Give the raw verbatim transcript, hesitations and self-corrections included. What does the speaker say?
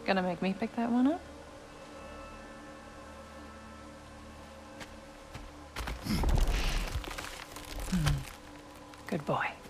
Gonna make me pick that one up? Hmm. Good boy.